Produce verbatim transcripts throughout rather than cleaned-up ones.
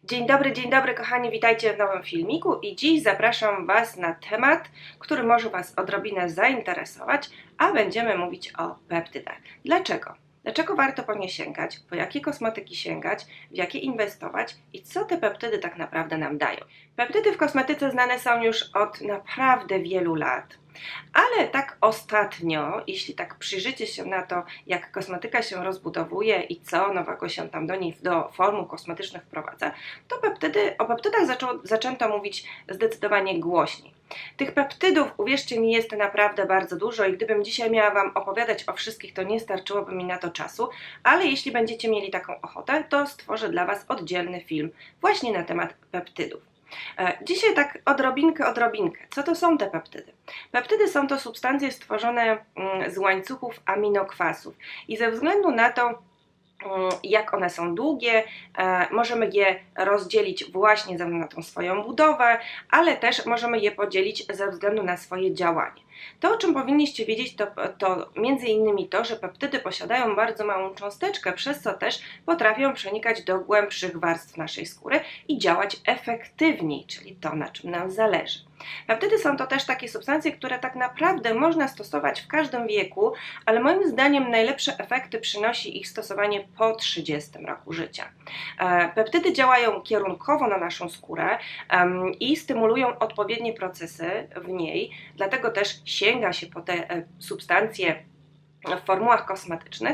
Dzień dobry, dzień dobry kochani, witajcie w nowym filmiku i dziś zapraszam Was na temat, który może Was odrobinę zainteresować, a będziemy mówić o peptydach. Dlaczego? Dlaczego warto po nie sięgać, po jakie kosmetyki sięgać, w jakie inwestować i co te peptydy tak naprawdę nam dają? Peptydy w kosmetyce znane są już od naprawdę wielu lat. Ale tak ostatnio, jeśli tak przyjrzycie się na to, jak kosmetyka się rozbudowuje i co nowego się tam do niej, do formuł kosmetycznych wprowadza, to peptydy, o peptydach zaczą, zaczęto mówić zdecydowanie głośniej. Tych peptydów, uwierzcie mi, jest naprawdę bardzo dużo i gdybym dzisiaj miała Wam opowiadać o wszystkich, to nie starczyłoby mi na to czasu, ale jeśli będziecie mieli taką ochotę, to stworzę dla Was oddzielny film właśnie na temat peptydów. Dzisiaj tak odrobinkę, odrobinkę. Co to są te peptydy? Peptydy są to substancje stworzone z łańcuchów aminokwasów i ze względu na to, jak one są długie, możemy je rozdzielić właśnie ze względu na tą swoją budowę, ale też możemy je podzielić ze względu na swoje działanie. To, o czym powinniście wiedzieć, to, to między innymi to, że peptydy posiadają bardzo małą cząsteczkę, przez co też potrafią przenikać do głębszych warstw naszej skóry i działać efektywniej, czyli to, na czym nam zależy. Peptydy są to też takie substancje, które tak naprawdę można stosować w każdym wieku, ale moim zdaniem najlepsze efekty przynosi ich stosowanie po trzydziestym roku życia. Peptydy działają kierunkowo na naszą skórę i stymulują odpowiednie procesy w niej, dlatego też sięga się po te substancje w formułach kosmetycznych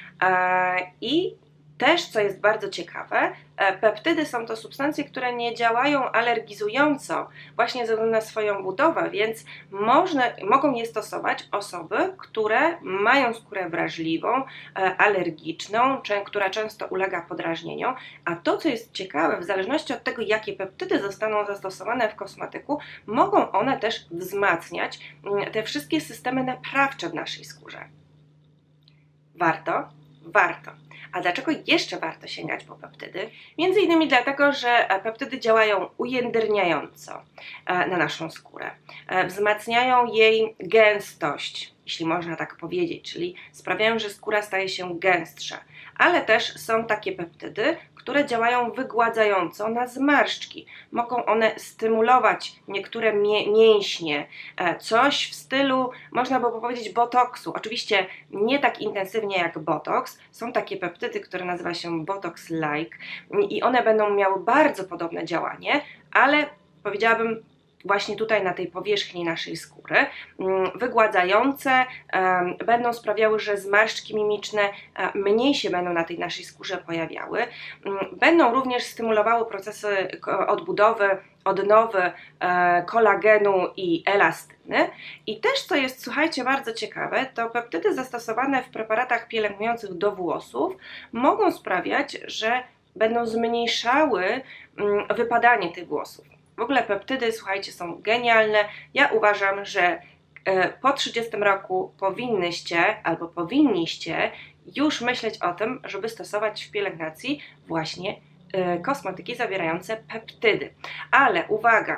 i też, co jest bardzo ciekawe, peptydy są to substancje, które nie działają alergizująco właśnie ze względu na swoją budowę, więc można, mogą je stosować osoby, które mają skórę wrażliwą, alergiczną, która często ulega podrażnieniom, a to, co jest ciekawe, w zależności od tego, jakie peptydy zostaną zastosowane w kosmetyku, mogą one też wzmacniać te wszystkie systemy naprawcze w naszej skórze. Warto? Warto. A dlaczego jeszcze warto sięgać po peptydy? Między innymi dlatego, że peptydy działają ujędrniająco na naszą skórę. Wzmacniają jej gęstość, jeśli można tak powiedzieć, czyli sprawiają, że skóra staje się gęstsza. Ale też są takie peptydy, które działają wygładzająco na zmarszczki. Mogą one stymulować niektóre mięśnie, coś w stylu, można by powiedzieć, botoksu. Oczywiście nie tak intensywnie jak botoks. Są takie peptydy, które nazywa się botox-like i one będą miały bardzo podobne działanie, ale powiedziałabym, właśnie tutaj na tej powierzchni naszej skóry, wygładzające, będą sprawiały, że zmarszczki mimiczne mniej się będą na tej naszej skórze pojawiały. Będą również stymulowały procesy odbudowy, odnowy kolagenu i elastyny. I też, co jest, słuchajcie, bardzo ciekawe, to peptydy zastosowane w preparatach pielęgnujących do włosów mogą sprawiać, że będą zmniejszały wypadanie tych włosów. W ogóle peptydy, słuchajcie, są genialne. Ja uważam, że po trzydziestym roku powinnyście albo powinniście już myśleć o tym, żeby stosować w pielęgnacji właśnie kosmetyki zawierające peptydy. Ale uwaga!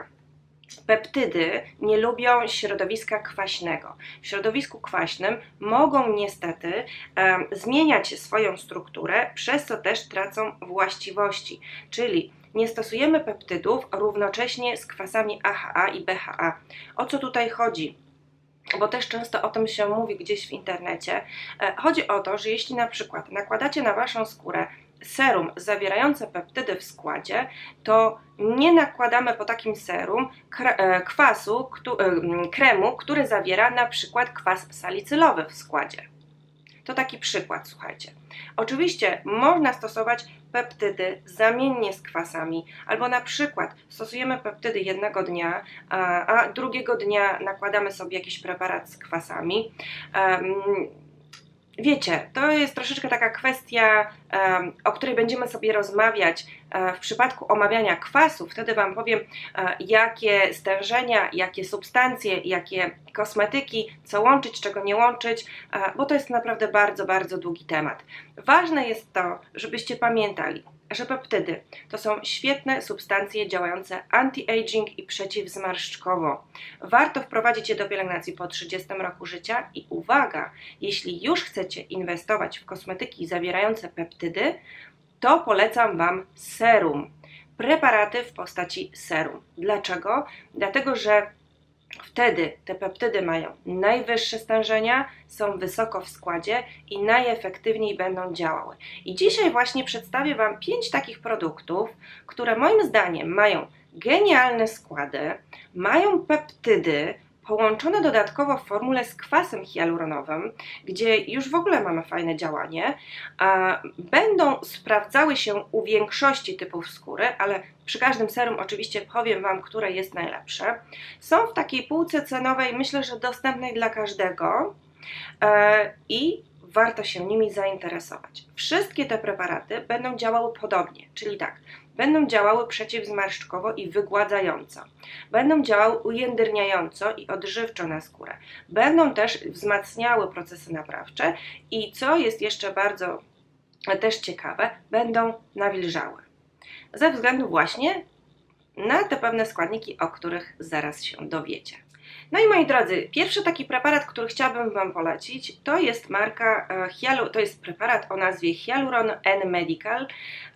Peptydy nie lubią środowiska kwaśnego. W środowisku kwaśnym mogą niestety e, zmieniać swoją strukturę, przez co też tracą właściwości, czyli nie stosujemy peptydów równocześnie z kwasami A H A i B H A. O co tutaj chodzi? Bo też często o tym się mówi gdzieś w internecie. E, chodzi o to, że jeśli na przykład nakładacie na Waszą skórę serum zawierające peptydy w składzie, to nie nakładamy po takim serum kwasu, kremu, który zawiera na przykład kwas salicylowy w składzie. To taki przykład, słuchajcie. Oczywiście można stosować peptydy zamiennie z kwasami, albo na przykład stosujemy peptydy jednego dnia, a, a drugiego dnia nakładamy sobie jakiś preparat z kwasami. Um, Wiecie, to jest troszeczkę taka kwestia, um, o której będziemy sobie rozmawiać um, w przypadku omawiania kwasu. Wtedy Wam powiem, um, jakie stężenia, jakie substancje, jakie kosmetyki, co łączyć, czego nie łączyć, um, bo to jest naprawdę bardzo, bardzo długi temat. Ważne jest to, żebyście pamiętali, że peptydy to są świetne substancje działające anti-aging i przeciwzmarszczkowo. Warto wprowadzić je do pielęgnacji po trzydziestym roku życia i uwaga, jeśli już chcecie inwestować w kosmetyki zawierające peptydy, to polecam Wam serum. preparaty w postaci serum. Dlaczego? Dlatego, że wtedy te peptydy mają najwyższe stężenia, są wysoko w składzie i najefektywniej będą działały. I dzisiaj właśnie przedstawię Wam pięć takich produktów, które moim zdaniem mają genialne składy, mają peptydy, połączone dodatkowo w formule z kwasem hialuronowym, gdzie już w ogóle mamy fajne działanie, a będą sprawdzały się u większości typów skóry, ale przy każdym serum oczywiście powiem Wam, które jest najlepsze. Są w takiej półce cenowej, myślę, że dostępnej dla każdego e, i warto się nimi zainteresować. Wszystkie te preparaty będą działały podobnie, czyli tak, będą działały przeciwzmarszczkowo i wygładzająco, będą działały ujędrniająco i odżywczo na skórę, będą też wzmacniały procesy naprawcze i co jest jeszcze bardzo też ciekawe, będą nawilżały. Ze względu właśnie na te pewne składniki, o których zaraz się dowiecie. No i moi drodzy, pierwszy taki preparat, który chciałabym Wam polecić, to jest marka, to jest preparat o nazwie Hyaluron N Medical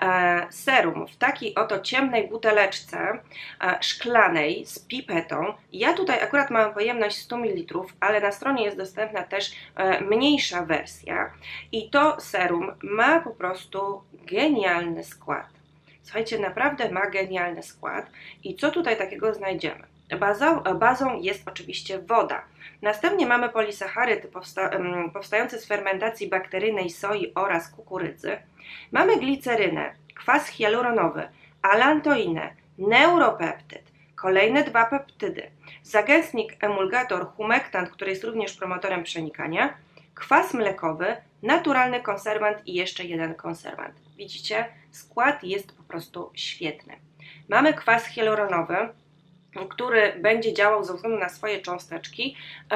Serum w takiej oto ciemnej buteleczce szklanej z pipetą. Ja tutaj akurat mam pojemność sto mililitrów, ale na stronie jest dostępna też mniejsza wersja i to serum ma po prostu genialny skład. Słuchajcie, naprawdę ma genialny skład i co tutaj takiego znajdziemy? Bazą, bazą jest oczywiście woda. Następnie mamy polisacharydy powsta powstające z fermentacji bakteryjnej soi oraz kukurydzy. Mamy glicerynę, kwas hialuronowy, alantoinę, neuropeptyd, kolejne dwa peptydy, zagęstnik emulgator humektant, który jest również promotorem przenikania, kwas mlekowy, naturalny konserwant i jeszcze jeden konserwant. Widzicie? Skład jest po prostu świetny. Mamy kwas hialuronowy, który będzie działał ze względu na swoje cząsteczki,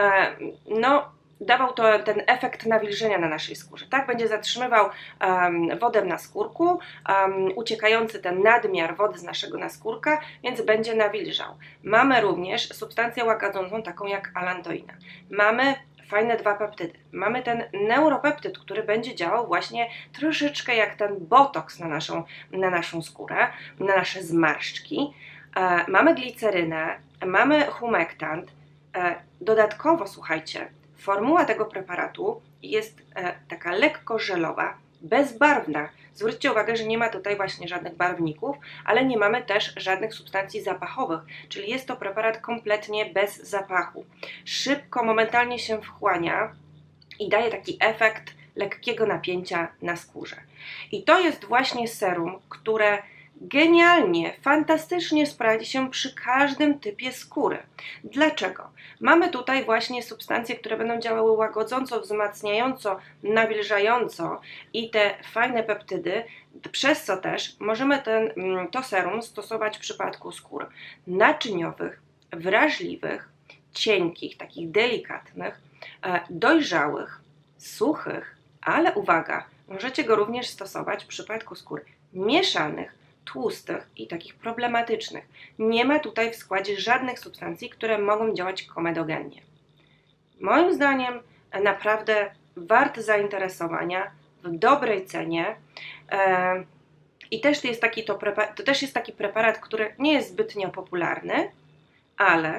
no, dawał to ten efekt nawilżenia na naszej skórze. Tak, będzie zatrzymywał um, wodę w naskórku, um, uciekający ten nadmiar wody z naszego naskórka, więc będzie nawilżał. Mamy również substancję łagodzącą, taką jak alantoina. Mamy fajne dwa peptydy. Mamy ten neuropeptyd, który będzie działał właśnie troszeczkę jak ten botoks na naszą, na naszą skórę, na nasze zmarszczki. E, mamy glicerynę, mamy humektant. E, dodatkowo, słuchajcie, formuła tego preparatu jest e, taka lekko żelowa, bezbarwna. Zwróćcie uwagę, że nie ma tutaj właśnie żadnych barwników, ale nie mamy też żadnych substancji zapachowych, czyli jest to preparat kompletnie bez zapachu. Szybko, momentalnie się wchłania i daje taki efekt lekkiego napięcia na skórze. I to jest właśnie serum, które genialnie, fantastycznie sprawdzi się przy każdym typie skóry. Dlaczego? Mamy tutaj właśnie substancje, które będą działały łagodząco, wzmacniająco, nawilżająco i te fajne peptydy, przez co też możemy ten, to serum stosować w przypadku skór naczyniowych, wrażliwych, cienkich, takich delikatnych, dojrzałych, suchych, ale uwaga, możecie go również stosować w przypadku skór mieszanych, tłustych i takich problematycznych. Nie ma tutaj w składzie żadnych substancji, które mogą działać komedogennie. Moim zdaniem naprawdę wart zainteresowania, w dobrej cenie e, i też jest taki to, to też jest taki preparat, który nie jest zbytnio popularny, ale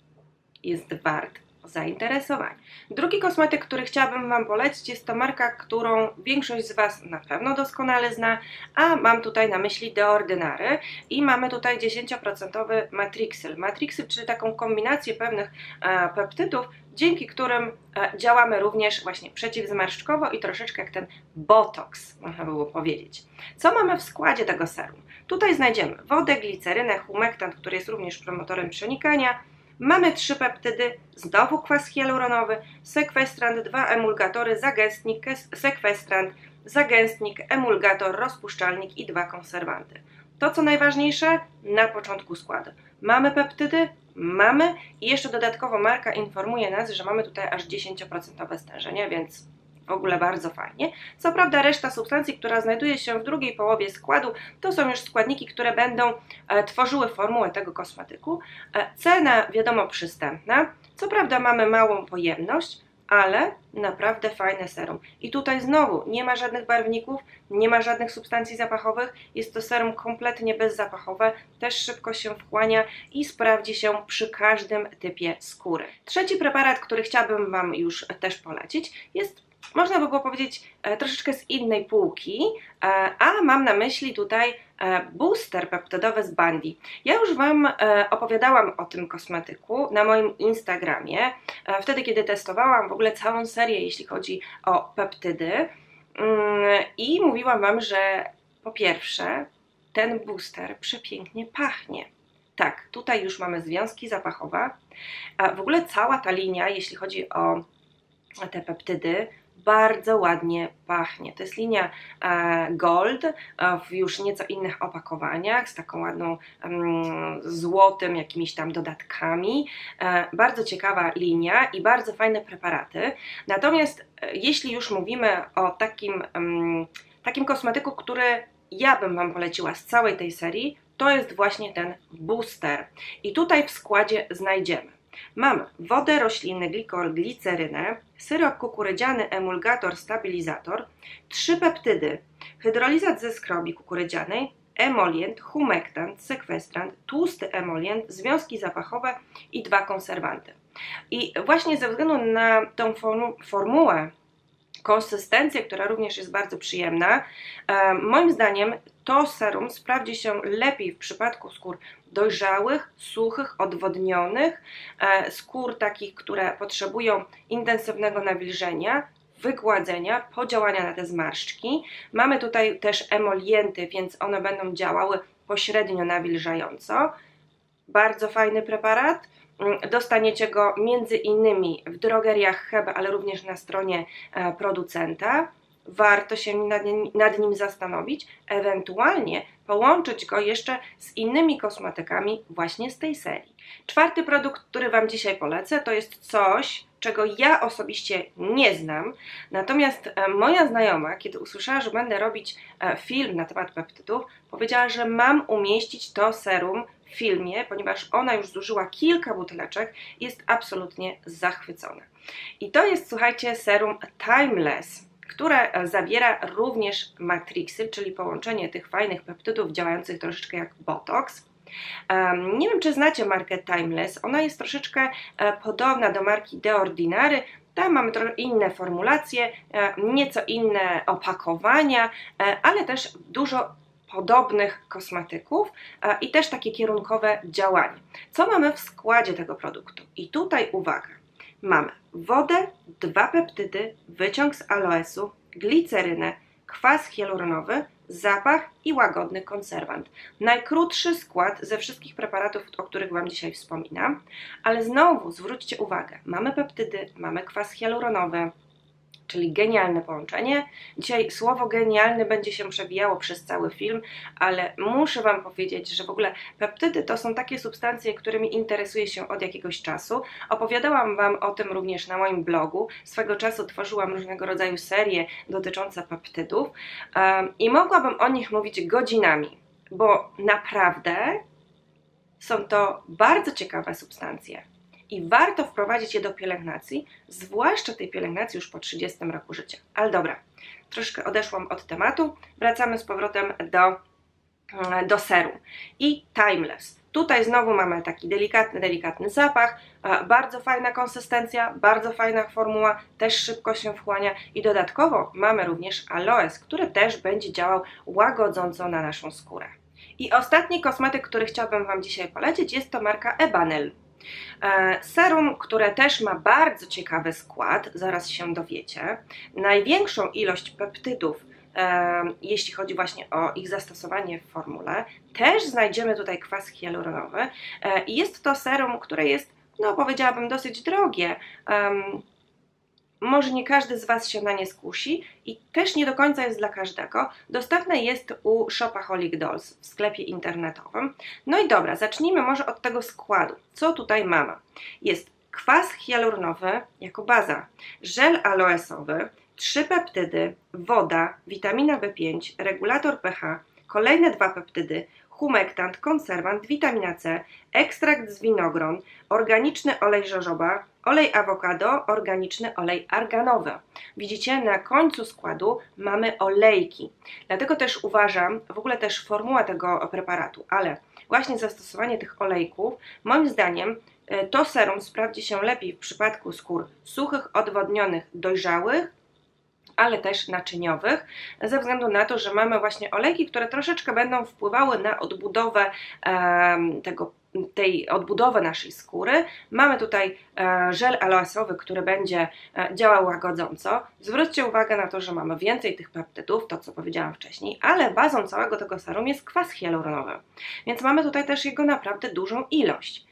jest wart zainteresowania. Drugi kosmetyk, który chciałabym Wam polecić, jest to marka, którą większość z Was na pewno doskonale zna, a mam tutaj na myśli The Ordinary i mamy tutaj dziesięć procent Matrixyl. Matrixyl, czyli taką kombinację pewnych e, peptydów, dzięki którym e, działamy również właśnie przeciwzmarszczkowo i troszeczkę jak ten botoks, można było powiedzieć. Co mamy w składzie tego serum? Tutaj znajdziemy wodę, glicerynę, humektant, który jest również promotorem przenikania. Mamy trzy peptydy, znowu kwas hialuronowy, sekwestrant, dwa emulgatory, zagęstnik, sekwestrant, zagęstnik, emulgator, rozpuszczalnik i dwa konserwanty. To co najważniejsze na początku składu. Mamy peptydy, mamy i jeszcze dodatkowo marka informuje nas, że mamy tutaj aż dziesięć procent stężenie, więc w ogóle bardzo fajnie. Co prawda reszta substancji, która znajduje się w drugiej połowie składu, to są już składniki, które będą e, tworzyły formułę tego kosmetyku. E, cena wiadomo przystępna. Co prawda mamy małą pojemność, ale naprawdę fajne serum. I tutaj znowu nie ma żadnych barwników, nie ma żadnych substancji zapachowych, jest to serum kompletnie bezzapachowe, też szybko się wchłania i sprawdzi się przy każdym typie skóry. Trzeci preparat, który chciałabym Wam już też polecić, jest, można by było powiedzieć, troszeczkę z innej półki, a mam na myśli tutaj booster peptydowy z Bundy. Ja już Wam opowiadałam o tym kosmetyku na moim Instagramie, wtedy kiedy testowałam w ogóle całą serię, jeśli chodzi o peptydy, i mówiłam Wam, że po pierwsze ten booster przepięknie pachnie. Tak, tutaj już mamy związki zapachowe, a w ogóle cała ta linia, jeśli chodzi o te peptydy, bardzo ładnie pachnie. To jest linia e, Gold e, w już nieco innych opakowaniach, z taką ładną mm, złotym jakimiś tam dodatkami. E, bardzo ciekawa linia i bardzo fajne preparaty. Natomiast e, jeśli już mówimy o takim, mm, takim kosmetyku, który ja bym Wam poleciła z całej tej serii, to jest właśnie ten booster. I tutaj w składzie znajdziemy mamy wodę, rośliny, glikol, glicerynę, syrop kukurydziany, emulgator, stabilizator, trzy peptydy, hydrolizat ze skrobi kukurydzianej, emolient, humektant, sekwestrant, tłusty emolient, związki zapachowe i dwa konserwanty. I właśnie ze względu na tą formu formułę, konsystencję, która również jest bardzo przyjemna, e, moim zdaniem to serum sprawdzi się lepiej w przypadku skór dojrzałych, suchych, odwodnionych, e, skór takich, które potrzebują intensywnego nawilżenia, wygładzenia, podziałania na te zmarszczki. Mamy tutaj też emolienty, więc one będą działały pośrednio nawilżająco. Bardzo fajny preparat. Dostaniecie go między innymi w drogeriach Hebe, ale również na stronie producenta. Warto się nad nim, nad nim zastanowić, ewentualnie połączyć go jeszcze z innymi kosmetykami właśnie z tej serii. Czwarty produkt, który Wam dzisiaj polecę, to jest coś, czego ja osobiście nie znam, natomiast moja znajoma, kiedy usłyszała, że będę robić film na temat peptydów, powiedziała, że mam umieścić to serum w filmie, ponieważ ona już zużyła kilka buteleczek i jest absolutnie zachwycona. I to jest, słuchajcie, serum Timeless, które zawiera również matrixy, czyli połączenie tych fajnych peptydów działających troszeczkę jak botox. Um, nie wiem, czy znacie markę Timeless, ona jest troszeczkę e, podobna do marki The Ordinary. Tam mamy trochę inne formulacje, e, nieco inne opakowania, e, ale też dużo podobnych kosmetyków e, i też takie kierunkowe działanie. Co mamy w składzie tego produktu? I tutaj uwaga, mamy wodę, dwa peptydy, wyciąg z aloesu, glicerynę, kwas hialuronowy, zapach i łagodny konserwant. Najkrótszy skład ze wszystkich preparatów, o których Wam dzisiaj wspominam, ale znowu zwróćcie uwagę, mamy peptydy, mamy kwas hialuronowy, czyli genialne połączenie. Dzisiaj słowo genialny będzie się przewijało przez cały film, ale muszę Wam powiedzieć, że w ogóle peptydy to są takie substancje, którymi interesuję się od jakiegoś czasu. Opowiadałam Wam o tym również na moim blogu. Swego czasu tworzyłam różnego rodzaju serie dotyczące peptydów um, i mogłabym o nich mówić godzinami, bo naprawdę są to bardzo ciekawe substancje. I warto wprowadzić je do pielęgnacji, zwłaszcza tej pielęgnacji już po trzydziestym roku życia. Ale dobra, troszkę odeszłam od tematu, wracamy z powrotem do, do serum. I Timeless. Tutaj znowu mamy taki delikatny, delikatny zapach, bardzo fajna konsystencja, bardzo fajna formuła, też szybko się wchłania i dodatkowo mamy również aloes, który też będzie działał łagodząco na naszą skórę. I ostatni kosmetyk, który chciałabym Wam dzisiaj polecić, jest to marka Ebanel. Serum, które też ma bardzo ciekawy skład, zaraz się dowiecie. Największą ilość peptydów, e, jeśli chodzi właśnie o ich zastosowanie w formule, też znajdziemy tutaj kwas hialuronowy e, i jest to serum, które jest, no powiedziałabym, dosyć drogie. E, Może nie każdy z Was się na nie skusi i też nie do końca jest dla każdego. Dostępne jest u Shopaholic Dolls w sklepie internetowym. No i dobra, zacznijmy może od tego składu. Co tutaj mamy? Jest kwas hialuronowy jako baza, żel aloesowy, trzy peptydy, woda, witamina B pięć, regulator pH, kolejne dwa peptydy, humektant, konserwant, witamina C, ekstrakt z winogron, organiczny olej jojoba, olej awokado, organiczny olej arganowy. Widzicie, na końcu składu mamy olejki. Dlatego też uważam, w ogóle też formuła tego preparatu, ale właśnie zastosowanie tych olejków, moim zdaniem to serum sprawdzi się lepiej w przypadku skór suchych, odwodnionych, dojrzałych, ale też naczyniowych, ze względu na to, że mamy właśnie olejki, które troszeczkę będą wpływały na odbudowę e, tego, tej odbudowę naszej skóry. Mamy tutaj e, żel aloesowy, który będzie e, działał łagodząco. Zwróćcie uwagę na to, że mamy więcej tych peptydów, to co powiedziałam wcześniej, ale bazą całego tego serum jest kwas hialuronowy, więc mamy tutaj też jego naprawdę dużą ilość.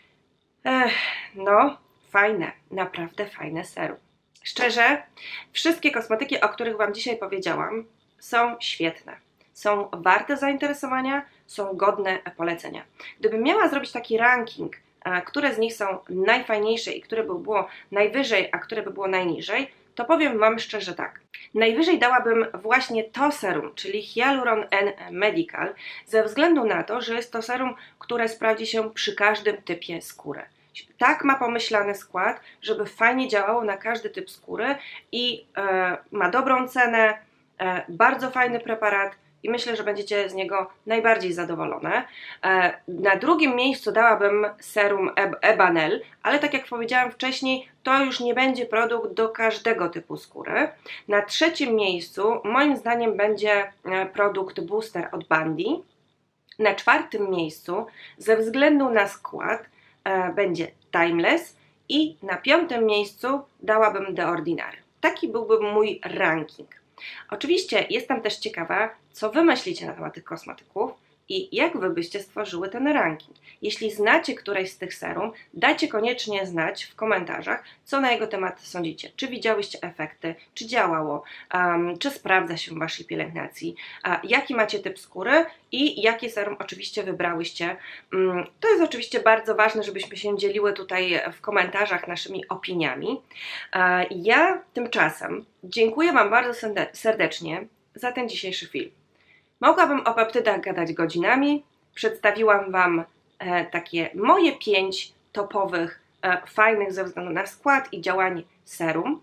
Ech, no, fajne, naprawdę fajne serum. Szczerze, wszystkie kosmetyki, o których Wam dzisiaj powiedziałam, są świetne. Są warte zainteresowania, są godne polecenia. Gdybym miała zrobić taki ranking, które z nich są najfajniejsze i które by było najwyżej, a które by było najniżej, to powiem Wam szczerze tak. Najwyżej dałabym właśnie to serum, czyli Hyaluron N Medical, ze względu na to, że jest to serum, które sprawdzi się przy każdym typie skóry. Tak ma pomyślany skład, żeby fajnie działało na każdy typ skóry i e, ma dobrą cenę, e, bardzo fajny preparat i myślę, że będziecie z niego najbardziej zadowolone. E, na drugim miejscu dałabym serum Ebanel, ale tak jak powiedziałam wcześniej, to już nie będzie produkt do każdego typu skóry. Na trzecim miejscu moim zdaniem będzie produkt Booster od Bundy. Na czwartym miejscu ze względu na skład będzie Timeless i na piątym miejscu dałabym The Ordinary. Taki byłby mój ranking. Oczywiście jestem też ciekawa, co Wy myślicie na temat tych kosmetyków i jak Wy byście stworzyły ten ranking. Jeśli znacie któreś z tych serum, dajcie koniecznie znać w komentarzach, co na jego temat sądzicie. Czy widziałyście efekty, czy działało, um, czy sprawdza się w Waszej pielęgnacji, a jaki macie typ skóry i jakie serum oczywiście wybrałyście. Um, to jest oczywiście bardzo ważne, żebyśmy się dzieliły tutaj w komentarzach naszymi opiniami. A ja tymczasem dziękuję Wam bardzo serdecznie za ten dzisiejszy film. Mogłabym o peptydach gadać godzinami, przedstawiłam Wam e, takie moje pięć topowych, e, fajnych ze względu na skład i działanie serum.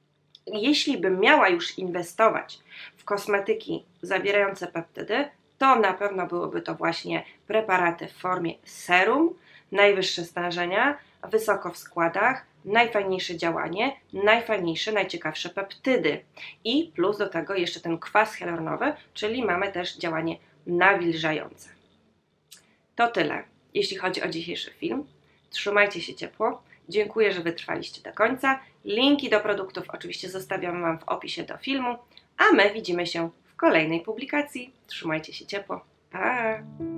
Jeśli bym miała już inwestować w kosmetyki zawierające peptydy, to na pewno byłyby to właśnie preparaty w formie serum, najwyższe stężenia, wysoko w składach, najfajniejsze działanie, najfajniejsze, najciekawsze peptydy i plus do tego jeszcze ten kwas hialuronowy, czyli mamy też działanie nawilżające. To tyle, jeśli chodzi o dzisiejszy film. Trzymajcie się ciepło. Dziękuję, że wytrwaliście do końca. Linki do produktów oczywiście zostawiam Wam w opisie do filmu, a my widzimy się w kolejnej publikacji. Trzymajcie się ciepło. Pa!